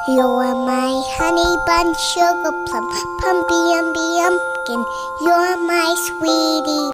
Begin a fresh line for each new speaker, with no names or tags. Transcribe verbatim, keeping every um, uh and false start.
You're my honey bun, sugar plum, pumpy umby umpkin. You're my sweetie